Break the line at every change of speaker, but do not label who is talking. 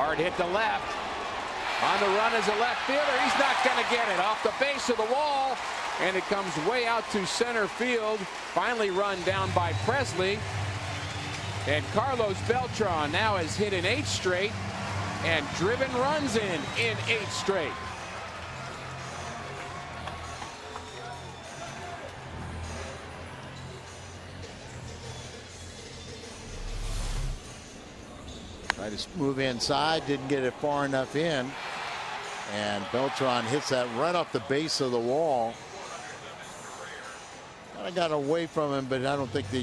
Hard hit to left. On the run as a left fielder. He's not going to get it. Off the base of the wall. And it comes way out to center field. Finally run down by Presley. And Carlos Beltran now has hit in 8 straight and driven runs in 8 straight.
Tried to move inside, didn't get it far enough in. And Beltran hits that right off the base of the wall. Kind of got away from him, but I don't think the